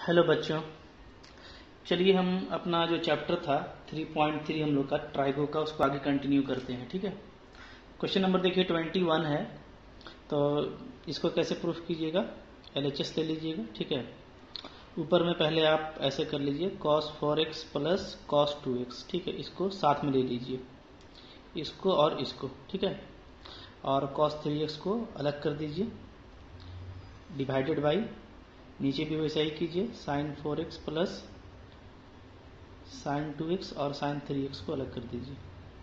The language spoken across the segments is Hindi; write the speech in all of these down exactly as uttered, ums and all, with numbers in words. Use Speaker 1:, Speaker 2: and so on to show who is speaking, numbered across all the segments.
Speaker 1: हेलो बच्चों, चलिए हम अपना जो चैप्टर था थ्री पॉइंट थ्री हम लोग का ट्राइगो का उसको आगे कंटिन्यू करते हैं। ठीक है, क्वेश्चन नंबर देखिए ट्वेंटी वन है। तो इसको कैसे प्रूफ कीजिएगा, एलएचएस ले लीजिएगा। ठीक है, ऊपर में पहले आप ऐसे कर लीजिए cos four x plus cos two x. ठीक है, इसको साथ में ले लीजिए, इसको और इसको। ठीक है, और कॉस थ्री एक्स को अलग कर दीजिए, डिवाइडेड बाई नीचे भी वैसा ही कीजिए, sine four x plus sine two x और साइन थ्री एक्स को अलग कर दीजिए।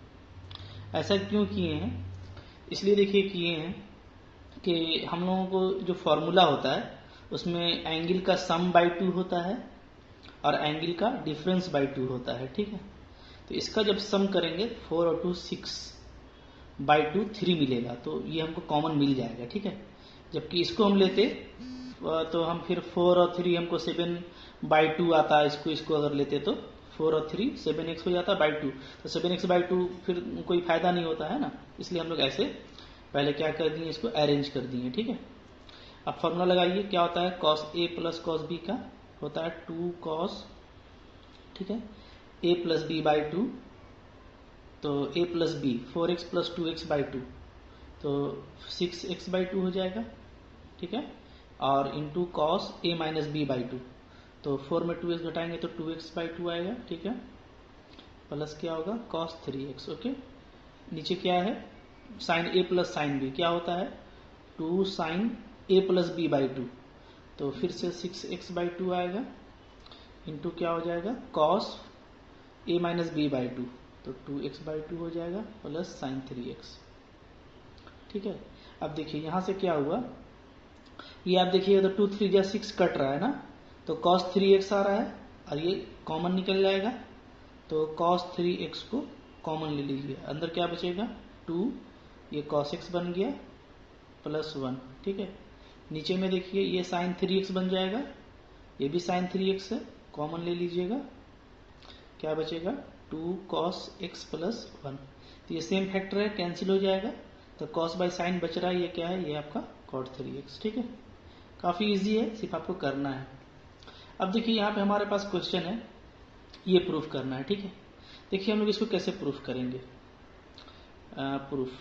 Speaker 1: ऐसा क्यों किए हैं, इसलिए देखिए किए हैं कि हम लोगों को जो फॉर्मूला होता है उसमें एंगल का सम बाई टू होता है और एंगल का डिफरेंस बाई टू होता है। ठीक है, तो इसका जब सम करेंगे फोर और two six by two three मिलेगा, तो ये हमको कॉमन मिल जाएगा। ठीक है, जबकि इसको हम लेते तो हम फिर फोर और थ्री हमको सेवन बाई टू आता है, इसको इसको अगर लेते तो फोर और थ्री सेवन एक्स हो जाता है बाई टू, तो सेवन एक्स बाई टू फिर कोई फायदा नहीं होता है ना, इसलिए हम लोग ऐसे पहले क्या कर दिए, इसको अरेंज कर दिए। ठीक है, अब फॉर्मूला लगाइए, क्या होता है cos A plus cos B का होता है टू कॉस, ठीक है, A plus B by two, तो A plus B four x plus two x by two, तो सिक्स एक्स बाई टू हो जाएगा। ठीक है, और into cos A minus B by two, तो फोर में टू एक्स घटाएंगे तो टू एक्स बाई टू आएगा। ठीक है, प्लस क्या होगा कॉस थ्री एक्स। ओके, नीचे क्या है sine A plus sine B, क्या होता है two sine A plus B by two, तो फिर से सिक्स एक्स बाई टू आएगा, इंटू क्या हो जाएगा cos A minus B by two, तो टू एक्स बाई टू हो जाएगा प्लस साइन थ्री एक्स। ठीक है, अब देखिए यहां से क्या हुआ, ये आप देखिए तो टू थ्री या सिक्स कट रहा है ना, तो कॉस थ्री एक्स आ रहा है और ये कॉमन निकल जाएगा, तो कॉस थ्री एक्स को कॉमन ले लीजिए, अंदर क्या बचेगा टू, ये कॉस एक्स बन गया प्लस वन। ठीक है, नीचे में देखिए ये साइन थ्री एक्स बन जाएगा, ये भी साइन थ्री एक्स है, कॉमन ले लीजिएगा, क्या बचेगा two cos x plus one, तो ये सेम फैक्टर है, कैंसिल हो जाएगा, तो कॉस बाय साइन बच रहा है, ये क्या है ये आपका कॉट थ्री एक्स। ठीक है, काफी इजी है, सिर्फ आपको करना है। अब देखिए यहाँ पे हमारे पास क्वेश्चन है, ये प्रूफ करना है। ठीक है, देखिए हम लोग इसको कैसे प्रूफ करेंगे। प्रूफ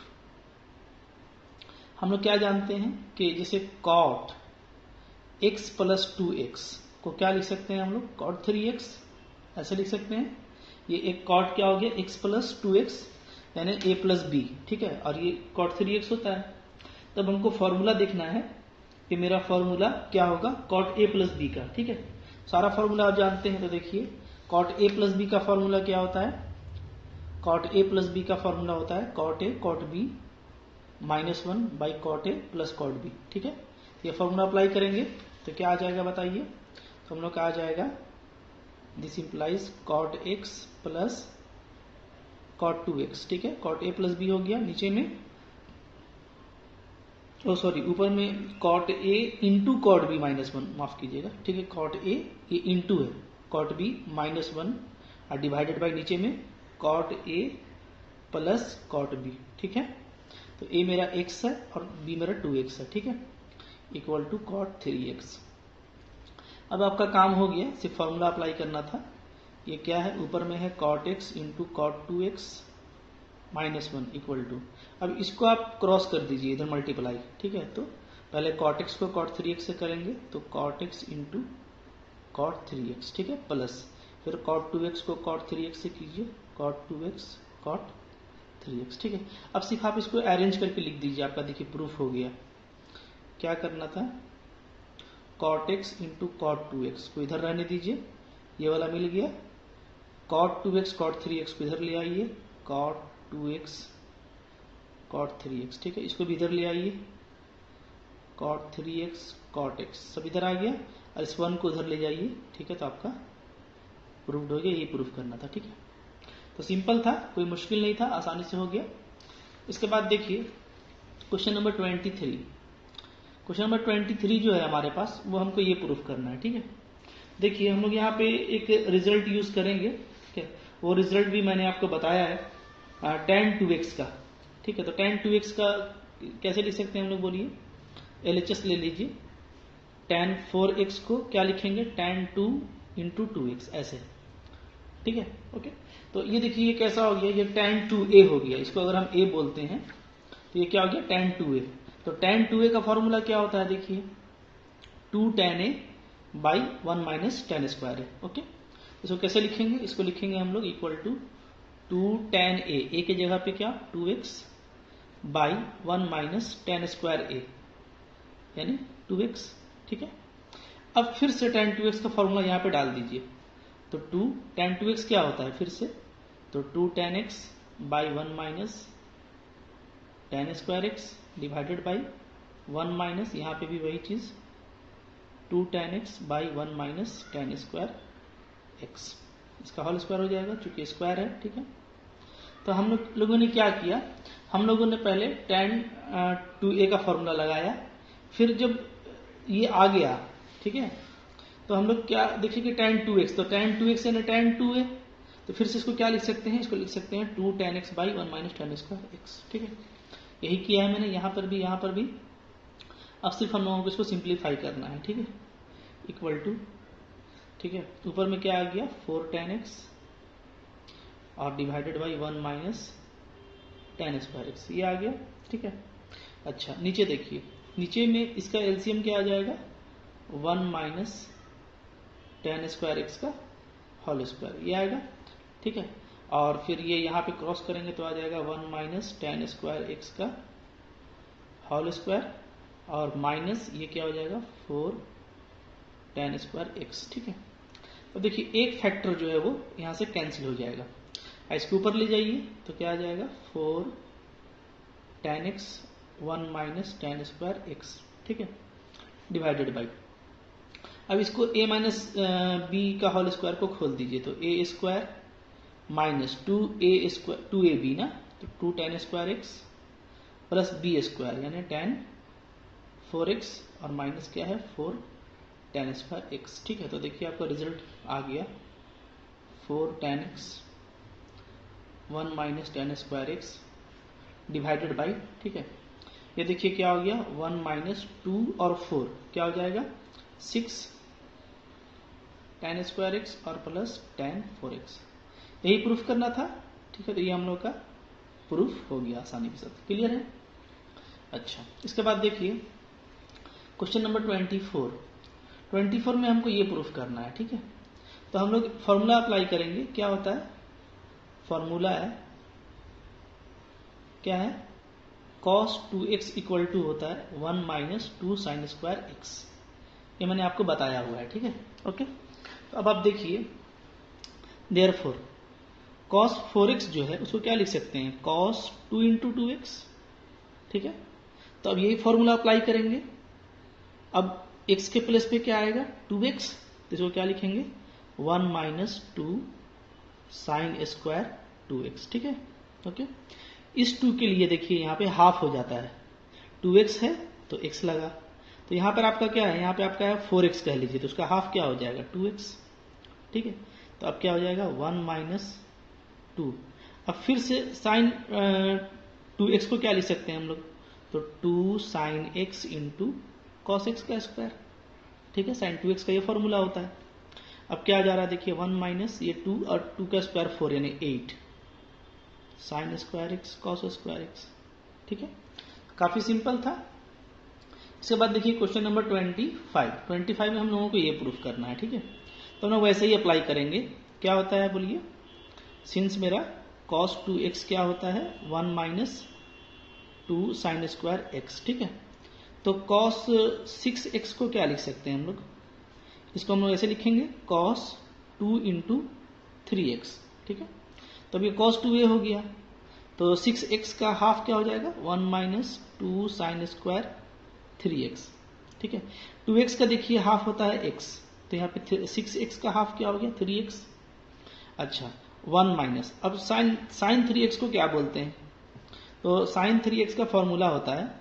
Speaker 1: हम लोग क्या जानते हैं कि जैसे cot x plus two x को क्या लिख सकते हैं हम लोग, कॉट थ्री एक्स ऐसे लिख सकते हैं। ये एक कॉट क्या हो गया एक्स प्लस टू एक्स यानी ए प्लस बी। ठीक है, और ये कॉट थ्री एक्स होता है, तब हमको फॉर्मूला देखना है कि मेरा फॉर्मूला क्या होगा कॉट ए प्लस बी का। ठीक है, सारा फॉर्मूला आप जानते हैं, तो देखिए कॉट ए प्लस बी का फॉर्मूला क्या होता है, कॉट ए प्लस बी का फॉर्मूला होता है cot A cot B minus one by cot A plus cot B. ठीक है, ये फॉर्मूला अप्लाई करेंगे तो क्या आ जाएगा बताइए, तो हम लोग का आ जाएगा this implies cot x plus cot two x. ठीक है, कॉट ए प्लस बी हो गया, नीचे में ओ सॉरी ऊपर में cot A into cot B minus one, माफ कीजिएगा। ठीक है, कॉट ए ये इंटू है कॉट बी माइनस वन और डिवाइडेड बाई नीचे में cot A plus cot B. ठीक है, तो ए मेरा एक्स है और बी मेरा टू एक्स है। ठीक है, equal to cot three x. अब आपका काम हो गया, सिर्फ फॉर्मूला अप्लाई करना था। ये क्या है ऊपर में है cot x into cot two x minus one equal to, अब इसको आप क्रॉस कर दीजिए इधर मल्टीप्लाई। ठीक है, तो पहले कॉट एक्स को कॉट थ्री एक्स से करेंगे, तो cot x into cot three x. ठीक है, प्लस फिर कॉट टू एक्स को कॉट थ्री एक्स से कीजिए, cot two x cot three x. ठीक है, अब सिर्फ आप इसको अरेंज करके लिख दीजिए, आपका देखिए प्रूफ हो गया। क्या करना था, cot x into cot two x को इधर रहने दीजिए, ये वाला मिल गया, cot two x cot three x को इधर ले आइए, cot two x cot three x. ठीक है, इसको भी इधर ले आइए, cot three x cot x सब इधर आ गया, और इस वन को उधर ले जाइए। ठीक है, तो आपका प्रूव्ड हो गया, ये प्रूफ करना था। ठीक है, तो सिंपल था, कोई मुश्किल नहीं था, आसानी से हो गया। इसके बाद देखिए question number twenty three question number twenty three जो है हमारे पास, वो हमको ये प्रूफ करना है। ठीक है, देखिए हम लोग यहाँ पे एक रिजल्ट यूज करेंगे। ठीक है, वो रिजल्ट भी मैंने आपको बताया है टेन टू एक्स का। ठीक है, तो टेन टू एक्स का कैसे लिख सकते हैं हम लोग, बोलिए एलएचएस ले लीजिए, टेन फोर एक्स को क्या लिखेंगे, tan two into two x ऐसे, ठीक है। ओके, तो ये देखिए ये कैसा हो गया, ये टेन टू ए हो गया, इसको अगर हम ए बोलते हैं तो ये क्या हो गया, टेन टू ए। तो टेन टू ए का फॉर्मूला क्या होता है, देखिए two tan A by one minus tan square A. Okay, इसको कैसे लिखेंगे, इसको लिखेंगे हम लोग equal to two tan A, A के जगह पे क्या two x by one minus tan square A यानी टू एक्स, ठीक है। अब फिर से टेन टू एक्स का फॉर्मूला यहां पे डाल दीजिए, तो टू टेन टू एक्स क्या होता है फिर से, तो two tan x by one minus tan square x divided by one minus, यहां पे भी वही चीज two tan x by one minus tan square x, इसका होल स्क्वायर हो जाएगा चूंकि स्क्वायर है, ठीक है। तो हम लोग लोगों ने क्या किया, हम लोगों ने पहले टेन टू ए का फॉर्मूला लगाया, फिर जब ये आ गया, ठीक है, तो हम लोग क्या देखिए कि टेन टू एक्स, तो टेन टू एक्स यानी टेन टू ए, तो फिर से इसको क्या लिख सकते हैं, इसको लिख सकते हैं two tan x by one minus tan square x, ठीक है। यही किया है मैंने यहां पर भी, यहां पर भी। अब सिर्फ हम लोगों को इसको सिंप्लीफाई करना है, ठीक है, इक्वल टू, ठीक है, ऊपर में क्या आ गया फोर टेन एक्स और divided by one minus tan square x, ये आ गया, ठीक है। अच्छा नीचे देखिए, नीचे में इसका एलसीएम क्या आ जाएगा, one minus tan square x का होल स्क्वायर, ये आएगा, ठीक है। और फिर ये यहाँ पे क्रॉस करेंगे तो आ जाएगा one minus tan square x का होल स्क्वायर और माइनस ये क्या हो जाएगा फोर टेन स्क्वायर एक्स, ठीक है। तो देखिए एक फैक्टर जो है वो यहाँ से कैंसिल हो जाएगा, इसके ऊपर ले जाइए तो क्या आ जाएगा four tan x one minus tan square x, ठीक है, डिवाइडेड बाई, अब इसको a माइनस बी का होल स्क्वायर को खोल दीजिए, तो A square minus two A square two A B ना, तो two tan square x plus B square यानी टेन फोर एक्स और माइनस क्या है फोर टेन स्क्वायर एक्स, ठीक है। तो देखिए आपका रिजल्ट आ गया four tan x one minus tan square x divided by, ठीक है, ये देखिए क्या हो गया वन माइनस टू और फोर क्या हो जाएगा सिक्स टेन स्क्वायर एक्स और प्लस टेन फोर एक्स, यही प्रूफ करना था, ठीक है। तो ये हम लोग का प्रूफ हो गया आसानी के साथ, क्लियर है। अच्छा इसके बाद देखिए question number twenty four, twenty four में हमको ये प्रूफ करना है, ठीक है। तो हम लोग फॉर्मूला अप्लाई करेंगे, क्या होता है फॉर्मूला है क्या है cos two x equal to होता है one minus two sine square x, ये मैंने आपको बताया हुआ है, ठीक है। ओके, तो अब आप देखिए देयरफॉर cos फोर एक्स जो है उसको क्या लिख सकते हैं cos two into two x, ठीक है। तो अब यही फॉर्मूला अप्लाई करेंगे, अब x के प्लेस पे क्या आएगा टू एक्स, तो इसको क्या लिखेंगे one minus two sine square two x, ठीक है। ओके, इस टू के लिए देखिए यहाँ पे हाफ हो जाता है, टू एक्स है तो x लगा, तो यहाँ पर आपका क्या है, यहाँ पे आपका है फोर एक्स कह लीजिए, तो उसका हाफ क्या हो जाएगा टू एक्स, ठीक है। तो अब क्या हो जाएगा वन माइनस टू, अब फिर से साइन टू एक्स को क्या लिख सकते हैं हम लोग, तो two sine x into cos x का स्क्वायर, ठीक है, साइन टू एक्स का ये फॉर्मूला होता है। अब क्या जा रहा है देखिए वन माइनस ये टू और टू का स्क्वायर फोर यानी eight sine square x cos square x, ठीक है, काफी सिंपल था। इसके बाद देखिए question number twenty five, twenty five में हम लोगों को ये प्रूफ करना है, ठीक है। तो हम लोग वैसे ही अप्लाई करेंगे, क्या होता है बोलिए, सिंस मेरा कॉस टू एक्स क्या होता है one minus two sine square x, ठीक है। तो कॉस सिक्स एक्स को क्या लिख सकते हैं हम लोग, इसको हम लोग ऐसे लिखेंगे cos two into three x, ठीक है। तो अब ये कॉस टू ए हो गया, तो सिक्स एक्स का हाफ क्या हो जाएगा one minus two sine square three x, ठीक है। टू एक्स का देखिए हाफ होता है एक्स, तो यहाँ पे सिक्स एक्स का हाफ क्या हो गया थ्री एक्स। अच्छा वन माइनस, अब साइन साइन थ्री एक्स को क्या बोलते हैं, तो साइन थ्री एक्स का फॉर्मूला होता है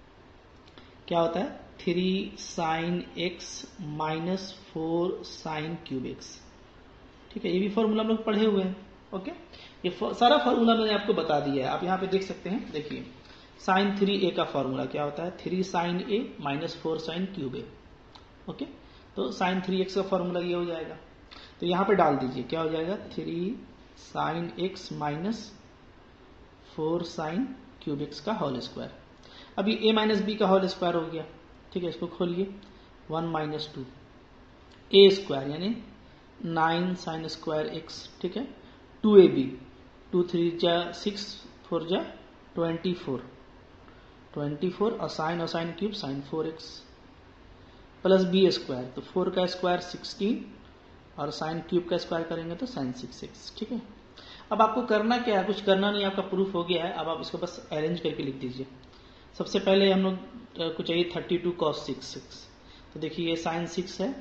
Speaker 1: क्या होता है three sine x minus four sine cube x, ठीक है। ये भी फॉर्मूला हम लोग पढ़े हुए हैं, ओके। ये सारा फॉर्मूला मैंने आपको बता दिया है, आप यहाँ पे देख सकते हैं, देखिए साइन थ्री ए का फॉर्मूला क्या होता है three sine a minus four sine cube a, okay, तो साइन थ्री एक्स का फॉर्मूला ये हो जाएगा। तो यहाँ पे डाल दीजिए, क्या हो जाएगा, three sine x minus four sine cube x का होल स्क्वायर। अभी ए माइनस बी का होल स्क्वायर हो गया, ठीक है, इसको खोलिए, वन माइनस टू ए स्क्वायर यानी नाइन साइन स्क्वायर एक्स, ठीक है, टू ए बी, टू थ्री जा सिक्स, फोर जा ट्वेंटी फोर, ट्वेंटी फोर और साइन और sine cube sine four x plus B square, तो फोर का स्क्वायर सिक्सटीन और साइन क्यूब का स्क्वायर करेंगे तो साइन सिक्स एक्स, ठीक है। अब आपको करना क्या है, कुछ करना नहीं, आपका प्रूफ हो गया है। अब आप इसको बस अरेंज करके लिख दीजिए। सबसे पहले हम लोग को चाहिए thirty two cos six six, तो देखिए ये साइन सिक्स है,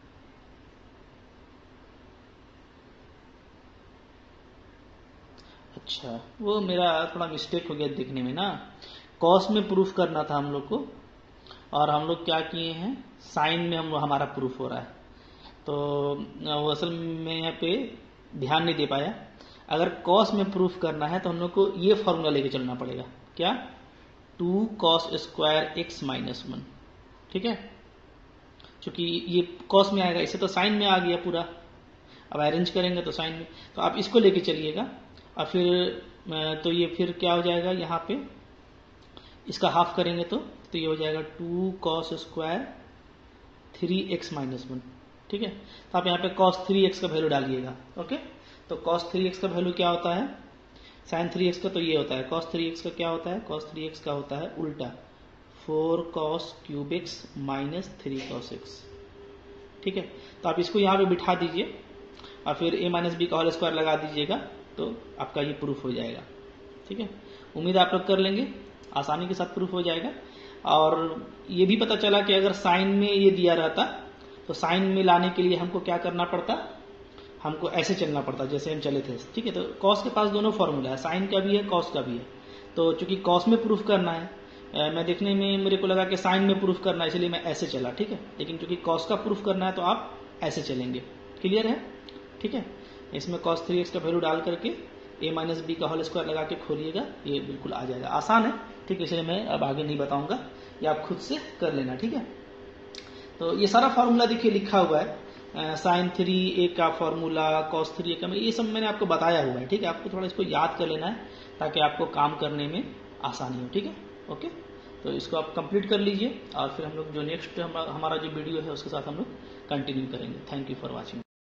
Speaker 1: अच्छा वो मेरा थोड़ा मिस्टेक हो गया देखने में ना, कॉस में प्रूफ करना था हम लोग को, और हम लोग क्या किए हैं, साइन में हम हमारा प्रूफ हो रहा है, तो वो असल में यहाँ पे ध्यान नहीं दे पाया। अगर कॉस में प्रूफ करना है तो हम लोग को ये फॉर्मूला लेके चलना पड़ेगा, क्या, two cos square x minus one, ठीक है, क्योंकि ये कॉस में आएगा, इसे तो साइन में आ गया पूरा, अब अरेंज करेंगे तो साइन में, तो आप इसको लेके चलिएगा, और फिर तो ये फिर क्या हो जाएगा, यहाँ पे इसका हाफ करेंगे तो तो ये हो जाएगा two cos square three x minus one, ठीक है। तो आप यहाँ पे कॉस थ्री एक्स का वैल्यू डालिएगा, ओके। तो कॉस थ्री एक्स का वैल्यू क्या होता है, साइन थ्री एक्स का तो ये होता है, कॉस थ्री एक्स का क्या होता है, कॉस थ्री एक्स का होता है उल्टा, four cos cube x minus three cos x, ठीक है। तो आप इसको यहाँ पे बिठा दीजिए और फिर ए माइनस बी का होल स्क्वायर लगा दीजिएगा, तो आपका ये प्रूफ हो जाएगा, ठीक है। उम्मीद आप लोग कर लेंगे, आसानी के साथ प्रूफ हो जाएगा। और ये भी पता चला कि अगर साइन में ये दिया रहता तो साइन में लाने के लिए हमको क्या करना पड़ता, हमको ऐसे चलना पड़ता जैसे हम चले थे, ठीक है। तो कॉस के पास दोनों फॉर्मूला है, साइन का भी है कॉस का भी है, तो चूंकि कॉस में प्रूफ करना है, मैं देखने में मेरे को लगा कि साइन में प्रूफ करना है, इसलिए मैं ऐसे चला, ठीक है, लेकिन चूंकि कॉस का प्रूफ करना है तो आप ऐसे चलेंगे, क्लियर है, ठीक है। इसमें कॉस थ्री एक्स का वैल्यू डाल करके ए माइनस बी का होल स्क्वायर लगा के खोलिएगा, ये बिल्कुल आ जाएगा, आसान है, ठीक है, इसलिए मैं अब आगे नहीं बताऊंगा, ये आप खुद से कर लेना, ठीक है। तो ये सारा फॉर्मूला देखिए लिखा हुआ है, साइन थ्री ए का फॉर्मूला, कॉस थ्री ए का, ये सब मैंने आपको बताया हुआ है, ठीक है। आपको थोड़ा इसको याद कर लेना है ताकि आपको काम करने में आसानी हो, ठीक है, ओके। तो इसको आप कंप्लीट कर लीजिए और फिर हम लोग जो नेक्स्ट हमारा जो वीडियो है उसके साथ हम लोग कंटिन्यू करेंगे। Thank you for watching.